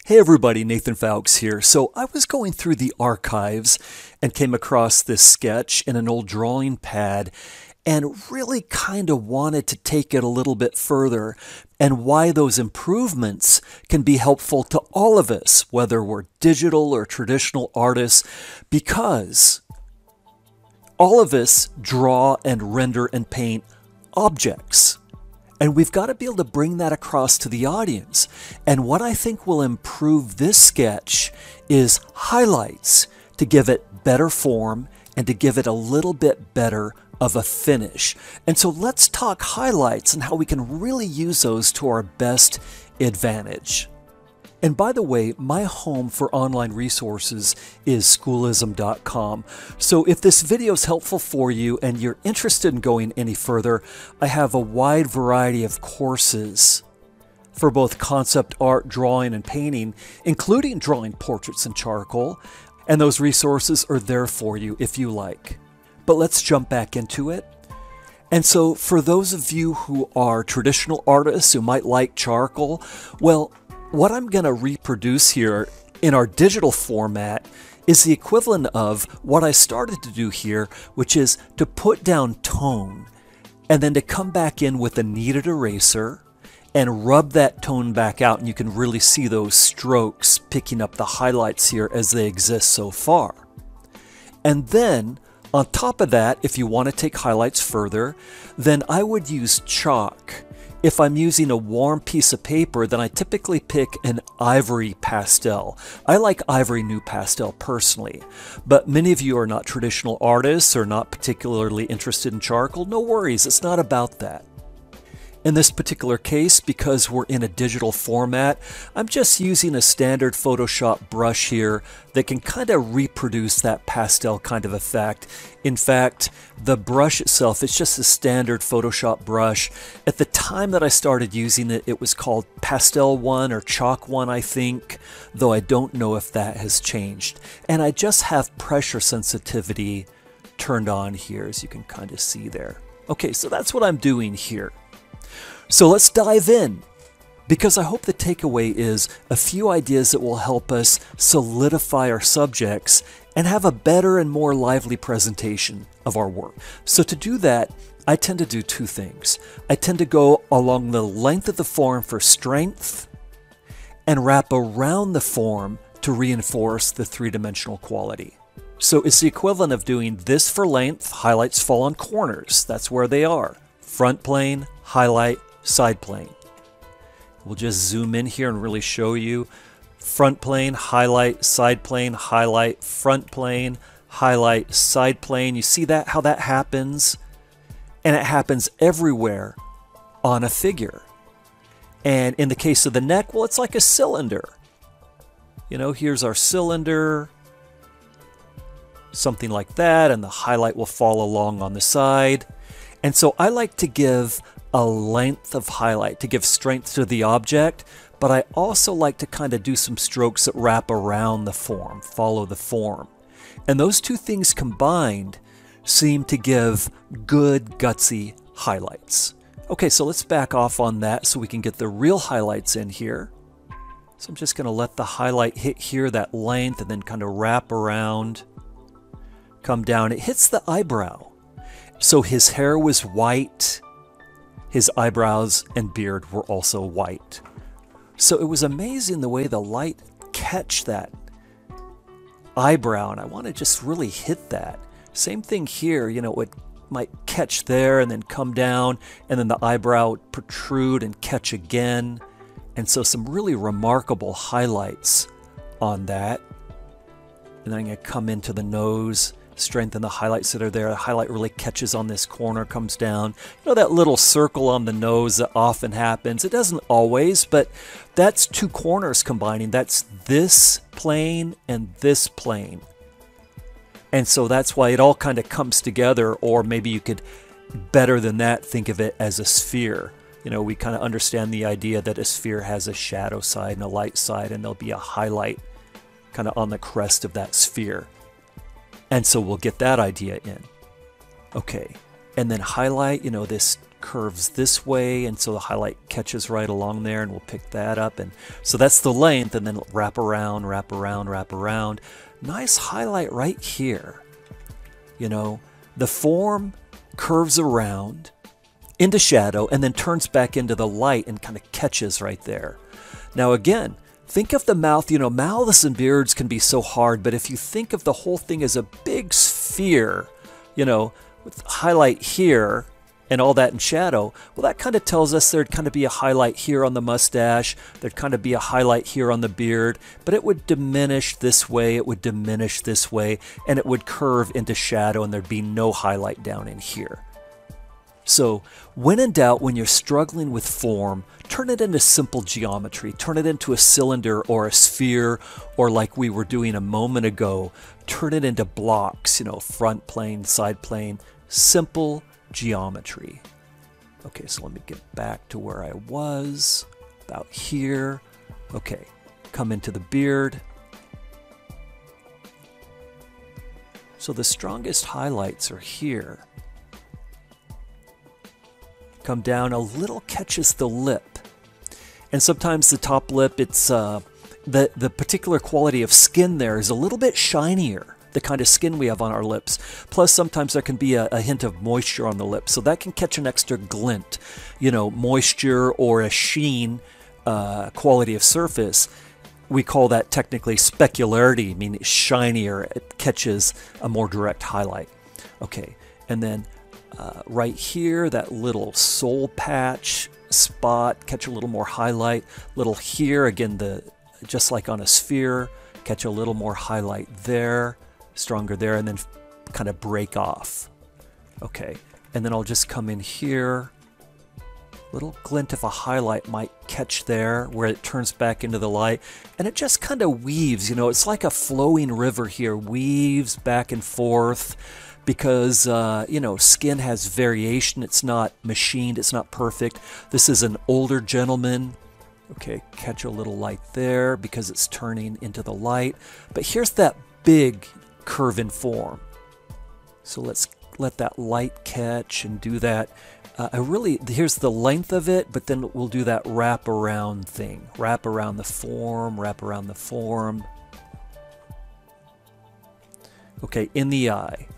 Hey everybody, Nathan Fowkes here. So I was going through the archives and came across this sketch in an old drawing pad and really kind of wanted to take it a little bit further and why those improvements can be helpful to all of us, whether we're digital or traditional artists, because all of us draw and render and paint objects. And we've got to be able to bring that across to the audience. And what I think will improve this sketch is highlights to give it better form and to give it a little bit better of a finish. And so let's talk highlights and how we can really use those to our best advantage. And by the way, my home for online resources is schoolism.com. So if this video is helpful for you and you're interested in going any further, I have a wide variety of courses for both concept art, drawing, and painting, including drawing portraits in charcoal. And those resources are there for you if you like. But let's jump back into it. And so for those of you who are traditional artists who might like charcoal, well, what I'm going to reproduce here in our digital format is the equivalent of what I started to do here, which is to put down tone and then to come back in with a kneaded eraser and rub that tone back out, and you can really see those strokes picking up the highlights here as they exist so far. And then on top of that, if you want to take highlights further, then I would use chalk. If I'm using a warm piece of paper, then I typically pick an ivory pastel. I like ivory NuPastel personally, but many of you are not traditional artists or not particularly interested in charcoal. No worries, it's not about that. In this particular case, because we're in a digital format, I'm just using a standard Photoshop brush here that can kind of reproduce that pastel kind of effect. In fact, the brush itself is just a standard Photoshop brush. At the time that I started using it, it was called Pastel 1 or Chalk 1, I think, though I don't know if that has changed. And I just have pressure sensitivity turned on here, as you can kind of see there. Okay, so that's what I'm doing here. So let's dive in, because I hope the takeaway is a few ideas that will help us solidify our subjects and have a better and more lively presentation of our work. So to do that, I tend to do two things. I tend to go along the length of the form for strength and wrap around the form to reinforce the three-dimensional quality. So it's the equivalent of doing this for length. Highlights fall on corners. That's where they are. Front plane, highlight, side plane. We'll just zoom in here and really show you front plane, highlight, side plane, highlight, front plane, highlight, side plane. You see that, how that happens? And it happens everywhere on a figure. And in the case of the neck, well, it's like a cylinder. You know, here's our cylinder, something like that, and the highlight will fall along on the side. And so I like to give a length of highlight to give strength to the object, but I also like to kind of do some strokes that wrap around the form, follow the form. And those two things combined seem to give good, gutsy highlights. Okay, so let's back off on that so we can get the real highlights in here. So I'm just going to let the highlight hit here, that length, and then kind of wrap around, come down. It hits the eyebrow. So his hair was white. His eyebrows and beard were also white. So it was amazing the way the light catch that eyebrow, and I want to just really hit that. Same thing here, you know, it might catch there and then come down, and then the eyebrow would protrude and catch again. And so some really remarkable highlights on that. And then I'm going to come into the nose, strengthen the highlights that are there. The highlight really catches on this corner, comes down. You know, that little circle on the nose that often happens. It doesn't always, but that's two corners combining. That's this plane and this plane. And so that's why it all kind of comes together, or maybe you could, better than that, think of it as a sphere. You know, we kind of understand the idea that a sphere has a shadow side and a light side, and there'll be a highlight kind of on the crest of that sphere. And so we'll get that idea in. Okay, and then highlight, you know, this curves this way, and so the highlight catches right along there, and we'll pick that up. And so that's the length, and then wrap around, wrap around, wrap around. Nice highlight right here. You know, the form curves around into shadow and then turns back into the light and kind of catches right there. Now again, think of the mouth, you know, mouths and beards can be so hard, but if you think of the whole thing as a big sphere, you know, with highlight here and all that in shadow, well, that kind of tells us there'd kind of be a highlight here on the mustache, there'd kind of be a highlight here on the beard, but it would diminish this way, it would diminish this way, and it would curve into shadow, and there'd be no highlight down in here. So when in doubt, when you're struggling with form, turn it into simple geometry. Turn it into a cylinder or a sphere, or like we were doing a moment ago, turn it into blocks, you know, front plane, side plane, simple geometry. Okay, so let me get back to where I was, about here. Okay, come into the beard. So the strongest highlights are here. Come down, a little catches the lip. And sometimes the top lip, it's the particular quality of skin there is a little bit shinier, the kind of skin we have on our lips. Plus sometimes there can be a hint of moisture on the lips, so that can catch an extra glint, you know, moisture or a sheen quality of surface. We call that technically specularity, meaning shinier, it catches a more direct highlight. Okay, and then right here, that little soul patch spot, catch a little more highlight. Little here, again, just like on a sphere, catch a little more highlight there, stronger there, and then kind of break off. Okay, and then I'll just come in here. Little glint of a highlight might catch there where it turns back into the light, and it just kind of weaves, you know, it's like a flowing river here, weaves back and forth. Because, you know, skin has variation. It's not machined. It's not perfect. This is an older gentleman. Okay, catch a little light there because it's turning into the light. But here's that big curve in form. So let's let that light catch and do that. Here's the length of it, but then we'll do that wrap around thing. Wrap around the form, wrap around the form. Okay, in the eye.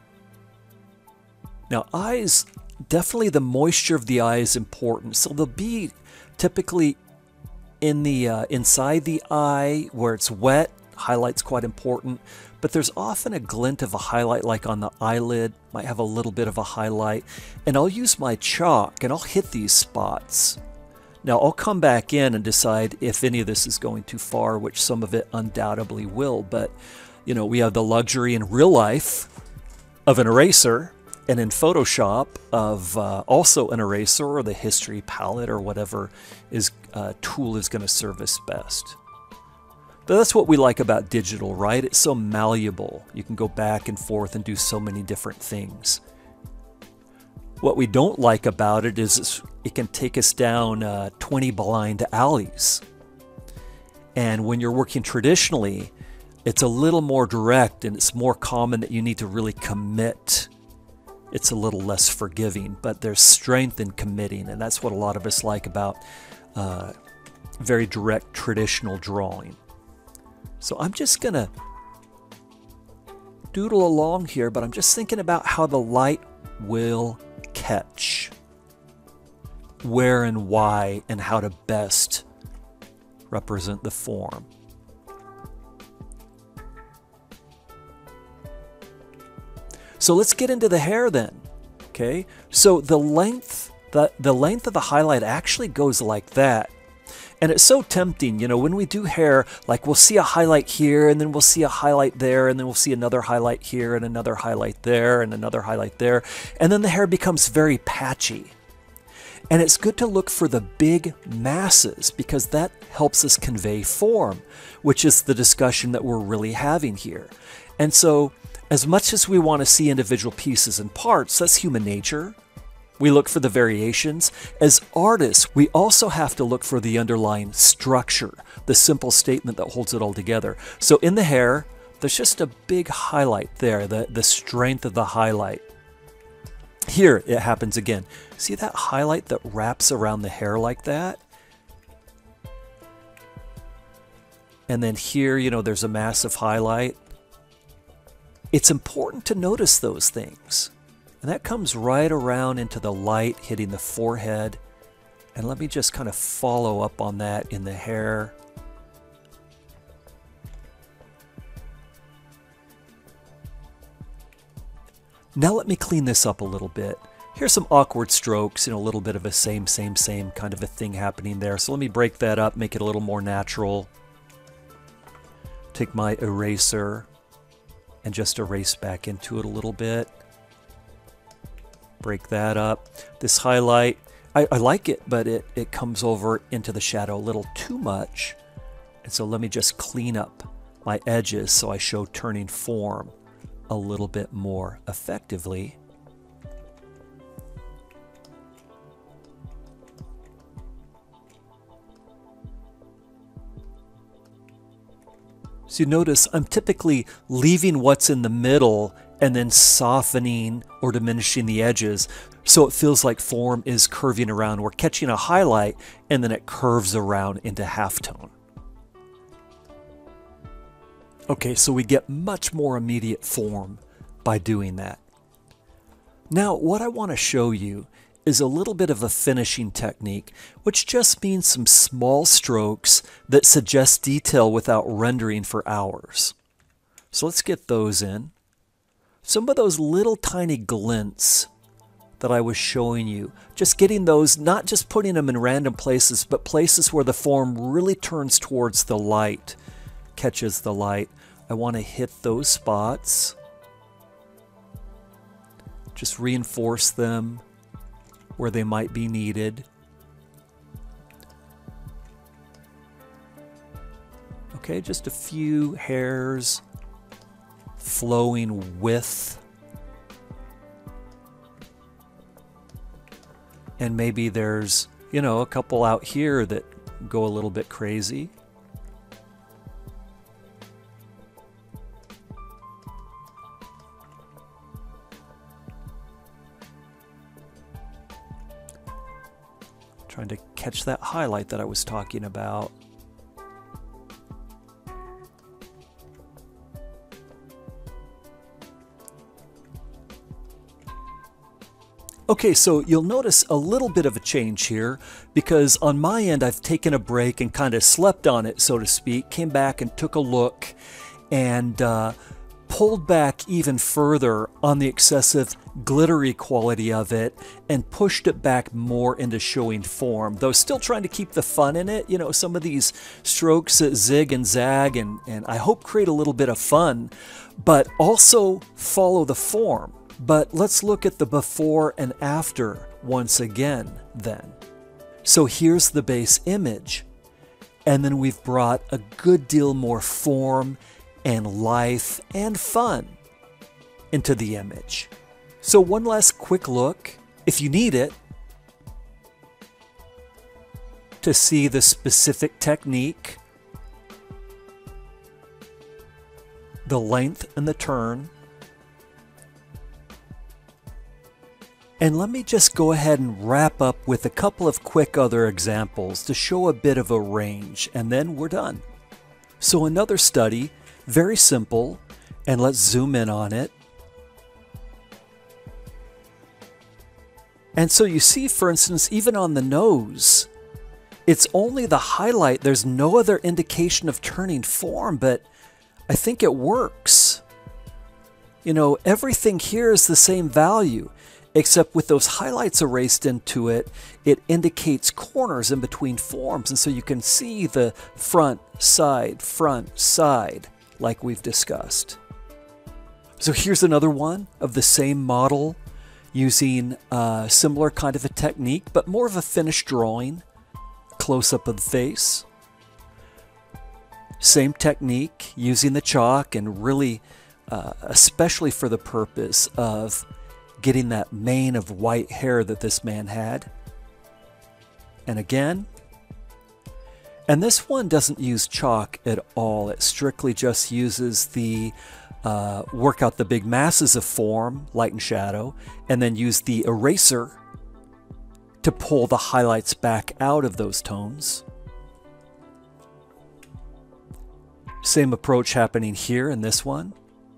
Now, eyes, definitely the moisture of the eye is important. So they'll be typically in the inside the eye where it's wet. Highlight's quite important. But there's often a glint of a highlight, like on the eyelid. Might have a little bit of a highlight. And I'll use my chalk and I'll hit these spots. Now, I'll come back in and decide if any of this is going too far, which some of it undoubtedly will. But, you know, we have the luxury in real life of an eraser. And in Photoshop of also an eraser or the history palette or whatever tool is going to serve us best. But that's what we like about digital, right? It's so malleable. You can go back and forth and do so many different things. What we don't like about it is it can take us down 20 blind alleys. And when you're working traditionally, it's a little more direct, and it's more common that you need to really commit. It's a little less forgiving, but there's strength in committing, and that's what a lot of us like about very direct traditional drawing. So I'm just gonna doodle along here, but I'm just thinking about how the light will catch, where and why, and how to best represent the form. So let's get into the hair then. Okay, so the length of the highlight actually goes like that. And it's so tempting, you know, when we do hair, like we'll see a highlight here, and then we'll see a highlight there, and then we'll see another highlight here, and another highlight there, and another highlight there. And then the hair becomes very patchy. And it's good to look for the big masses because that helps us convey form, which is the discussion that we're really having here. And so, as much as we want to see individual pieces and parts, that's human nature. We look for the variations. As artists, we also have to look for the underlying structure, the simple statement that holds it all together. So in the hair, there's just a big highlight there, the strength of the highlight. Here it happens again. See that highlight that wraps around the hair like that? And then here, you know, there's a massive highlight. It's important to notice those things. And that comes right around into the light hitting the forehead. And let me just kind of follow up on that in the hair. Now let me clean this up a little bit. Here's some awkward strokes, you know, a little bit of a same kind of a thing happening there. So let me break that up, make it a little more natural. Take my eraser and just erase back into it a little bit. Break that up. This highlight, I like it, but it comes over into the shadow a little too much. And so let me just clean up my edges so I show turning form a little bit more effectively. So you notice I'm typically leaving what's in the middle and then softening or diminishing the edges so it feels like form is curving around. We're catching a highlight and then it curves around into halftone. Okay, so we get much more immediate form by doing that. Now, what I want to show you is a little bit of a finishing technique, which just means some small strokes that suggest detail without rendering for hours. So let's get those in. Some of those little tiny glints that I was showing you, just getting those, not just putting them in random places, but places where the form really turns towards the light, catches the light. I want to hit those spots. Just reinforce them where they might be needed. Okay, just a few hairs flowing with. And maybe there's, you know, a couple out here that go a little bit crazy. Trying to catch that highlight that I was talking about. Okay, so you'll notice a little bit of a change here because on my end I've taken a break and kind of slept on it, so to speak, came back and took a look and pulled back even further on the excessive glittery quality of it and pushed it back more into showing form, though still trying to keep the fun in it. You know, some of these strokes that zig and zag and I hope create a little bit of fun, but also follow the form. But let's look at the before and after once again then. So here's the base image, and then we've brought a good deal more form and life and fun into the image. So one last quick look, if you need it, to see the specific technique, the length and the turn. And let me just go ahead and wrap up with a couple of quick other examples to show a bit of a range, and then we're done. So another study, very simple, and let's zoom in on it. And so you see, for instance, even on the nose, it's only the highlight. There's no other indication of turning form, but I think it works. You know, everything here is the same value, except with those highlights erased into it, it indicates corners in between forms. And so you can see the front, side, like we've discussed. So here's another one of the same model using a similar kind of a technique, but more of a finished drawing, close-up of the face. Same technique, using the chalk and really, especially for the purpose of getting that mane of white hair that this man had. And again, and this one doesn't use chalk at all. It strictly just uses the work out the big masses of form, light and shadow, and then use the eraser to pull the highlights back out of those tones. Same approach happening here in this one.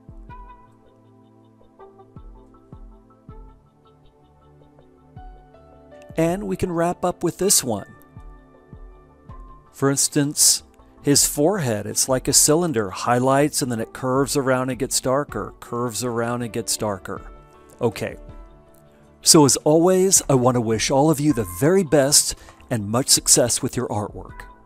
And we can wrap up with this one. For instance, his forehead, it's like a cylinder, highlights and then it curves around and gets darker, curves around and gets darker. Okay, so as always, I want to wish all of you the very best and much success with your artwork.